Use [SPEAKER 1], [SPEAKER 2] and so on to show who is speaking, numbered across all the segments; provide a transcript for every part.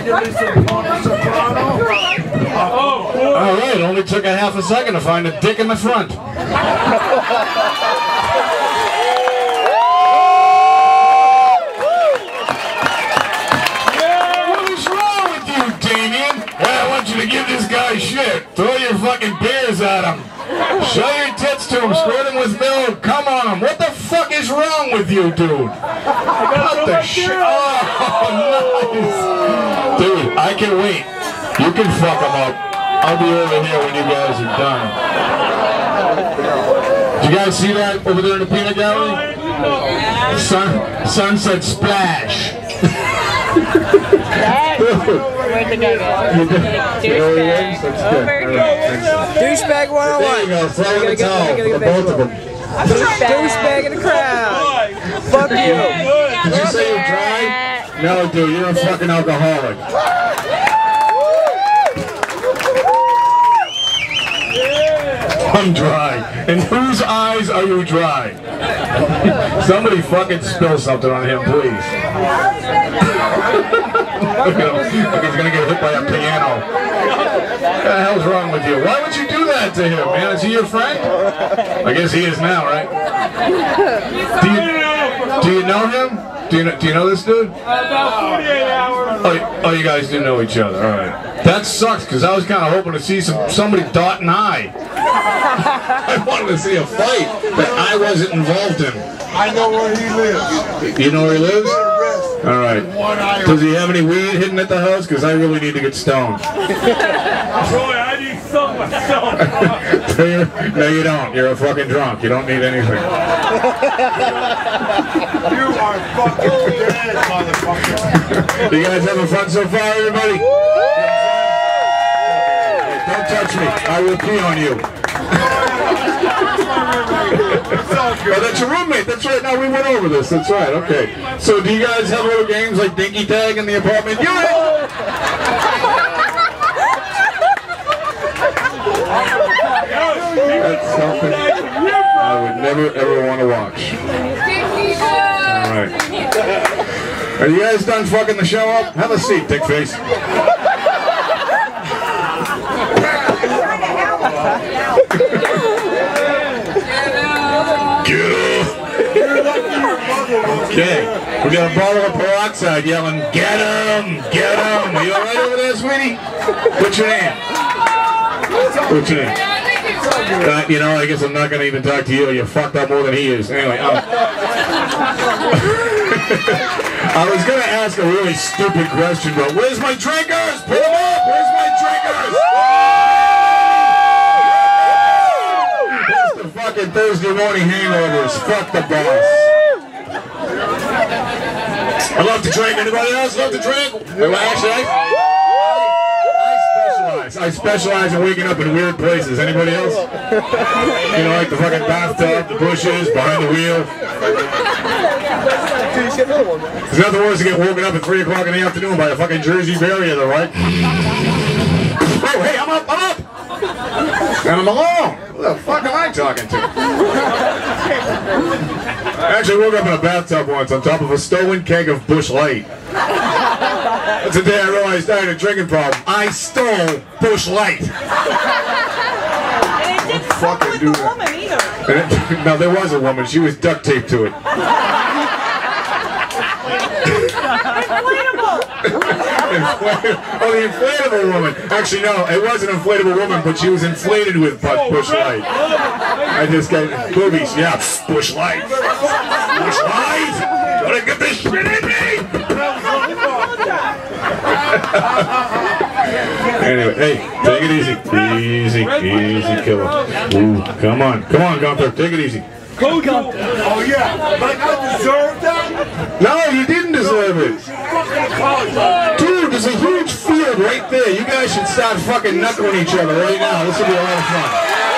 [SPEAKER 1] All right, only took a half a second to find a dick in the front. To give this guy shit. Throw your fucking beers at him. Show your tits to him. Squirt him with milk. Come on him. What the fuck is wrong with you, dude? What the shit? Oh, nice. Dude, I can wait. You can fuck him up. I'll be over here when you guys are done. Did you guys see that over there in the peanut gallery? Sunset splash.
[SPEAKER 2] Where'd the guy go?
[SPEAKER 3] Douchebag 101.
[SPEAKER 1] There you go, throw in the towel for both of them.
[SPEAKER 3] Douchebag in the crowd. Fuck you.
[SPEAKER 1] Did you say you're dry? No, dude, you're a fucking alcoholic. I'm dry. In whose eyes are you dry? Somebody fucking spill something on him, please. Look at him. Like he's gonna get hit by a piano. What the hell's wrong with you? Why would you do that to him, man? Is he your friend? I guess he is now, right? Do you know him? Do you know this dude?
[SPEAKER 4] About 48 hours.
[SPEAKER 1] Oh, you guys do know each other. All right. That sucks, because I was kind of hoping to see somebody dot an I. I wanted to see a fight that I wasn't involved in.
[SPEAKER 5] I know where he lives.
[SPEAKER 1] You know where he lives? All right. Does he have any weed hidden at the house? Because I really need to get stoned.
[SPEAKER 4] Boy, I need some myself.
[SPEAKER 1] No, you don't. You're a fucking drunk. You don't need anything.
[SPEAKER 5] You are fucking dead, motherfucker.
[SPEAKER 1] You guys having fun so far, everybody? Don't touch me. I will pee on you. Oh, that's your roommate. That's right. Now we went over this. That's right. Okay. So do you guys have little games like Dinky Tag in the apartment? That's something I would never ever want to watch. All right. Are you guys done fucking the show up? Have a seat, dickface. Okay, we got a bottle of peroxide yelling, "Get him! Get him!" Are you alright over there, sweetie? What's your name? What's your name? You know, I guess I'm not going to even talk to you. You're fucked up more than he is. Anyway, I was going to ask a really stupid question, but where's my drinkers? Put them up! Where's my drinkers? Where's the fucking Thursday morning hangovers? Fuck the boss. I love to drink. Anybody else love to drink? Actually, I specialize in waking up in weird places. Anybody else? You know, like the fucking bathtub, the bushes, behind the wheel. There's nothing worse than get woken up at 3 o'clock in the afternoon by a fucking Jersey barrier, though, right? Oh, hey, I'm up! And I'm alone! Who the fuck am I talking to? I actually woke up in a bathtub once on top of a stolen keg of Busch Light. That's the day I realized I had a drinking problem. I stole Busch Light.
[SPEAKER 2] And it didn't fuck with the woman either.
[SPEAKER 1] No, there was a woman. She was duct taped to it.
[SPEAKER 2] Inflatable.
[SPEAKER 1] Oh, the inflatable woman. Actually, no, it was an inflatable woman, but she was inflated with Busch Light. I just got boobies. Yeah, Busch Light. Busch Light. Gotta get this shit in me. Anyway, hey, take it easy. Easy, easy, killer. Ooh, come on, Gunther, take it easy.
[SPEAKER 5] Oh yeah, like I deserved that?
[SPEAKER 1] No, you didn't deserve it. Dude, there's a huge field right there. You guys should start fucking knuckling each other right now. This will be a lot of fun.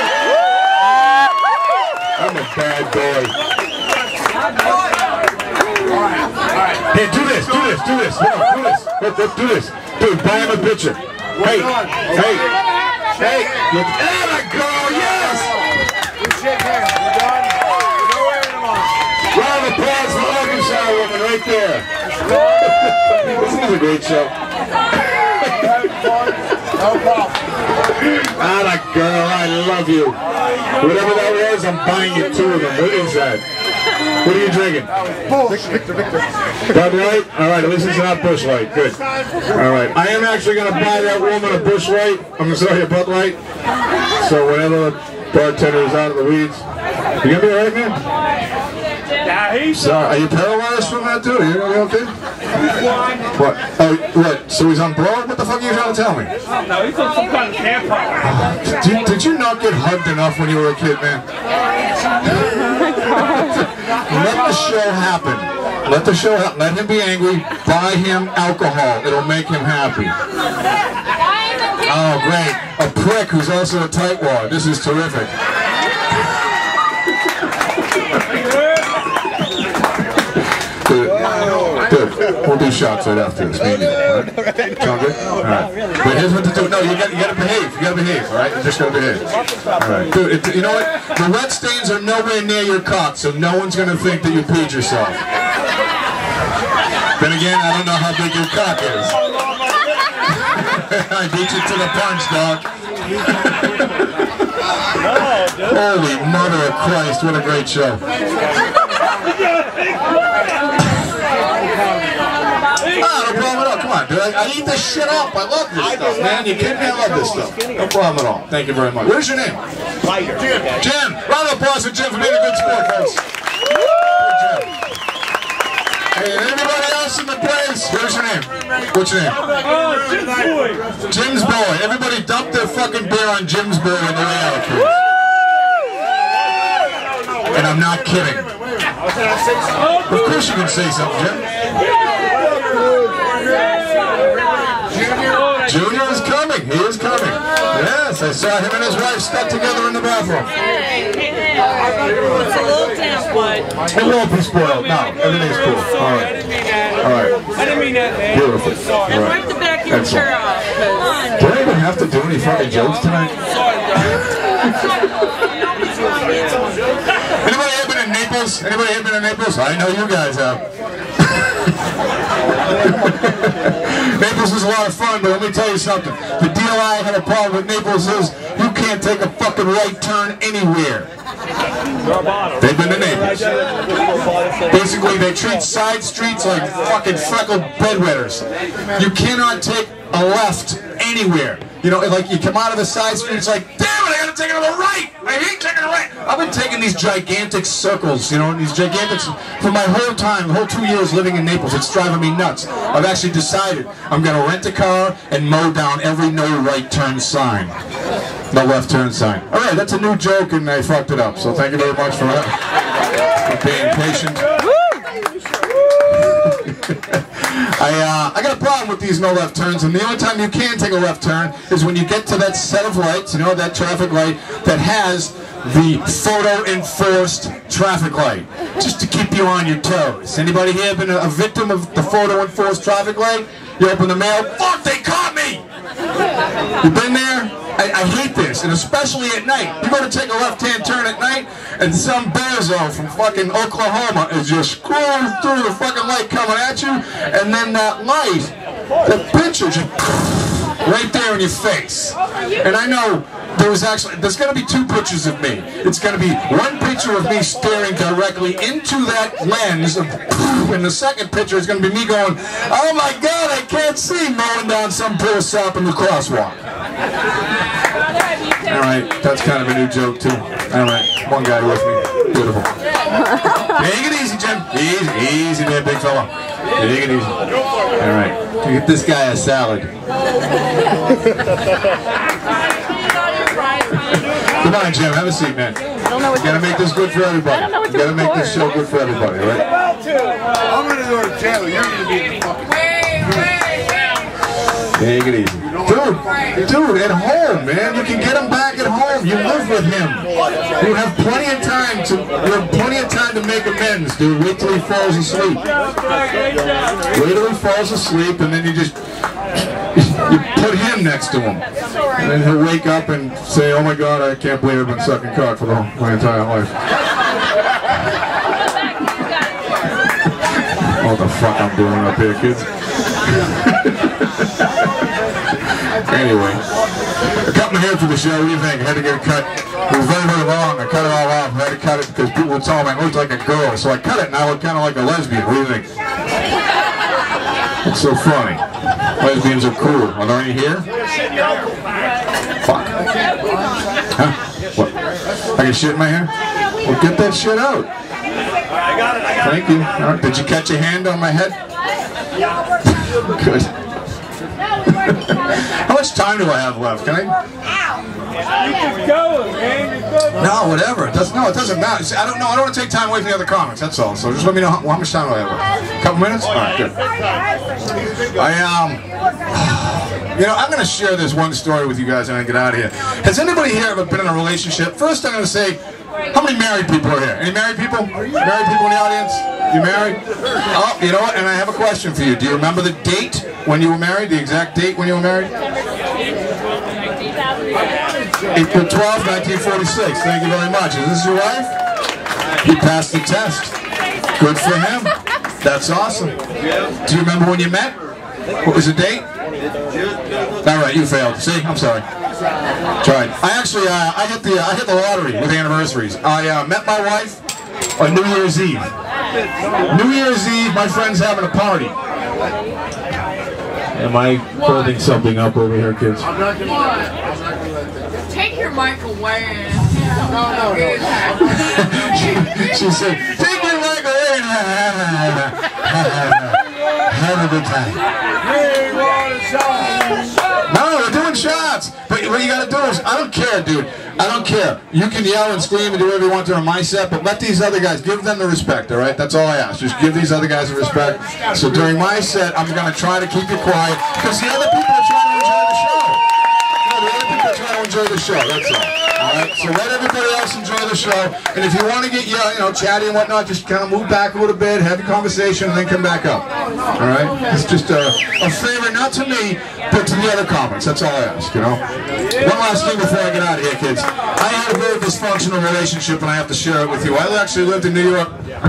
[SPEAKER 1] I'm a bad boy. Hey, do this. No, do this. Dude, buy him a picture. Hey. Look at a girl, yes!
[SPEAKER 5] We shake hands. We're done. No animals.
[SPEAKER 1] Round of applause for Arkansas woman right there. This is a great show.
[SPEAKER 5] No problem.
[SPEAKER 1] Atta girl, I love you. Whatever that was, I'm buying you 2 of them. What is that? What are you drinking?
[SPEAKER 5] Victor.
[SPEAKER 1] Bud Light? Alright, at least it's not Bush Light. Good. Alright, I am actually going to buy that woman a Bush Light. I'm sorry, a Bud Light. So whenever the bartender is out of the weeds. You gonna be alright, man?
[SPEAKER 4] Yeah, he's
[SPEAKER 1] Sorry, are you paralyzed from that, dude? Are you gonna be okay? What? Oh, what? So he's on blood? What the fuck are you trying to tell me?
[SPEAKER 4] no, he's on some kind of campfire.
[SPEAKER 1] Did you not get hugged enough when you were a kid, man? Let the show happen. Let the show happen. Let him be angry. Buy him alcohol. It'll make him happy. Oh, great. A prick who's also a tightwad. This is terrific. Good. We'll do shots right after this. Maybe. All right? Sound good? All right. But here's what to do. No, you gotta behave. You gotta behave. All right. You just gotta behave. All right. Dude, you know what? The wet stains are nowhere near your cock, so no one's gonna think that you peed yourself. Then again, I don't know how big your cock is. I beat you to the punch, dog. Holy mother of Christ! What a great show. No problem at all. Come on, dude. I eat this shit up. I love this stuff, man. You kidding me? I love this stuff. No problem at all. Thank you very much. What is your name? Jim. Round of applause for Jim for being a good sport, folks. Good Jim. Hey, anybody else in the place? What's your name? What's your name?
[SPEAKER 4] Jim's boy.
[SPEAKER 1] Jim's boy. Everybody dump their fucking beer on Jim's boy on the way out, please. And I'm not kidding. Of course you can say something, Jim. Junior is coming. He is coming. Yes, I saw him and his wife stuck together in the bathroom.
[SPEAKER 2] It's a little damp, but
[SPEAKER 1] It won't be spoiled. No, everything's cool. All right. All right.
[SPEAKER 4] I didn't mean that, man.
[SPEAKER 1] Beautiful. All
[SPEAKER 2] and
[SPEAKER 1] right.
[SPEAKER 2] wipe the back of your chair off.
[SPEAKER 1] Do I even have to do any fucking jokes tonight? Anybody ever been in Naples? Anybody ever been in Naples? I know you guys have. Naples is a lot of fun, but let me tell you something. The deal I had a problem with Naples is you can't take a fucking right turn anywhere. They've been to Naples. Basically, they treat side streets like fucking freckled bedwetters. You cannot take a left anywhere. You know, like you come out of the side street, it's like, damn it, I gotta take it to the right. I hate taking the right. I've been taking these gigantic circles, you know, these gigantics for my whole time, the whole 2 years living in Naples. It's driving me nuts. I've actually decided I'm gonna rent a car and mow down every no right turn sign. No left turn sign. All right, that's a new joke, and I fucked it up. So thank you very much for that. For being patient. I got a problem with these no left turns, and the only time you can take a left turn is when you get to that set of lights, you know, that traffic light that has the photo enforced traffic light, just to keep you on your toes. Anybody here been a victim of the photo enforced traffic light? You open the mail, fuck, they caught me! You been there? I hate this, and especially at night. You go to take a left-hand turn at night, and some bozo from fucking Oklahoma is just scrolling through the fucking light coming at you, and then that light, the picture just right there in your face. And I know there's going to be 2 pictures of me. It's going to be one picture of me staring directly into that lens, and the second picture is going to be me going, oh my God, I can't see, mowing down some poor sap in the crosswalk. Alright, that's kind of a new joke too. Alright, one guy with me. Beautiful. Take it easy, Jim. Easy there, big fella. Take it easy. Alright, get this guy a salad. Come on, Jim, have a seat, man. You gotta make this good for everybody. You gotta make this show good for everybody, right?
[SPEAKER 5] I'm gonna go to jail. You're gonna be in the fucking...
[SPEAKER 1] Take it easy. Dude, at home, man. You can get him back at home. You live with him. You have plenty of time to make amends, dude. Wait till he falls asleep. Wait till he falls asleep, and then you just you put him next to him. And then he'll wake up and say, oh my God, I can't believe I've been sucking cock for my entire life. What the fuck I'm doing up here, kids? Anyway, I cut my hair for the show. What do you think? I had to get it cut. It was very, very long. I cut it all off. I had to cut it because people would tell me I looked like a girl. So I cut it and I look kind of like a lesbian. What do you think? It's so funny. Lesbians are cool. Are there any here? Fuck. Huh? What? I got shit in my hair? Well, get that shit out.
[SPEAKER 5] I got it.
[SPEAKER 1] Thank you. All right. Did you catch a hand on my head? Good. How much time do I have left? Can I?
[SPEAKER 4] You keep going, man. You're good.
[SPEAKER 1] No, whatever. It doesn't matter. See, I don't know. I don't want to take time away from the other comics. That's all. So just let me know how much time do I have left. A couple minutes? All right, good. You know, I'm going to share this one story with you guys and I get out of here. Has anybody here ever been in a relationship? First, I'm going to say, how many married people are here? Any married people? Married people in the audience? You married? Oh, you know what? And I have a question for you. Do you remember the date when you were married? The exact date when you were married? April 12, 1946. Thank you very much. Is this your wife? He passed the test. Good for him. That's awesome. Do you remember when you met? What was the date? All right, you failed. See, I'm sorry. Tried. I actually, I hit the lottery with anniversaries. I met my wife on New Year's Eve. New Year's Eve, my friend's having a party. Am I holding something up over here, kids?
[SPEAKER 2] Take your mic away. No.
[SPEAKER 1] She said, take your mic away. Have a good time. No, we're doing shots. But what you gotta do is, I don't care, dude. I don't care. You can yell and scream and do whatever you want during my set, but let these other guys, give them the respect, all right? That's all I ask. Just give these other guys the respect. So during my set, I'm gonna try to keep you quiet, because the other people are trying to enjoy the show. No, the other people are trying to enjoy the show, that's all. Alright, so let everybody else enjoy the show, and if you want to get, you know, chatty and whatnot, just kind of move back a little bit, have a conversation, and then come back up. Alright? It's just a favor, not to me, but to the other comics. That's all I ask, you know? One last thing before I get out of here, kids. I had a very dysfunctional relationship, and I have to share it with you. I actually lived in New York.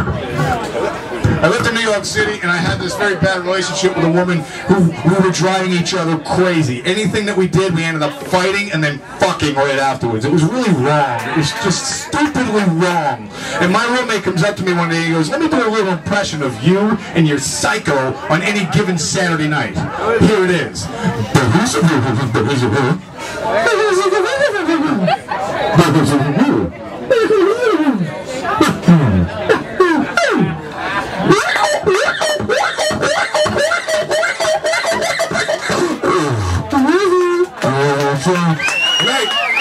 [SPEAKER 1] I lived in New York City, and I had this very bad relationship with a woman who we were driving each other crazy. Anything that we did, we ended up fighting and then fucking right afterwards. It was really wrong. It was just stupidly wrong. And my roommate comes up to me one day and he goes, let me do a little impression of you and your psycho on any given Saturday night. Here it is. Right.